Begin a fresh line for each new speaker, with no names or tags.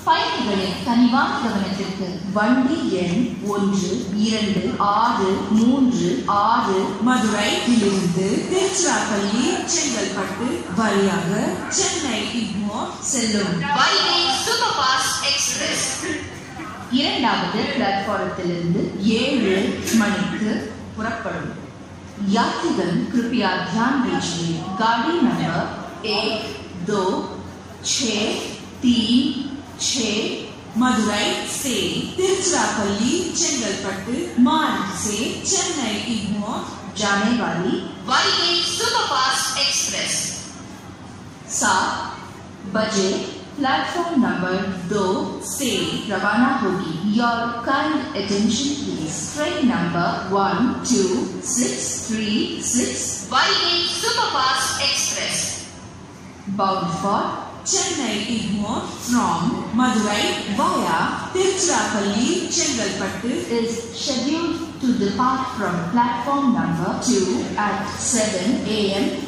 பயணிகளின் கனிவான கவனத்திற்கு வண்டி எண் 1, 2, 6, 3, 6
மதுரையிலிருந்து திருச்சிராப்பள்ளி செங்கல்பட்டு வழியாக சென்னை இக்மோர்
செல்லும்
வைகை சூப்பர் ஃபாஸ்ட் எக்ஸ்பிரஸ்
இரண்டாவது பிளாட்ஃபாரத்திலிருந்து 7 மணிக்கு புறப்படும். यात्रीगण कृपया ध्यान दीजिए. गाड़ी नंबर 1, 2, 6, 3, 6
मदुरई से तिरुचिरापल्ली चेंगलपट्टू मार्ग से चेन्नई इग्मोर
जाने वाली
வைகை சூப்பர் ஃபாஸ்ட் எக்ஸ்பிரஸ்
7 बजे प्लेटफॉर्म नंबर 2 से रवाना होगी. Your kind attention please. Train number 1236
Vaigai super fast express
bound for
Chennai Igmore from Madurai via Tiruchirappalli Chengalpattu
is scheduled to depart from platform number 2 at 7 a.m.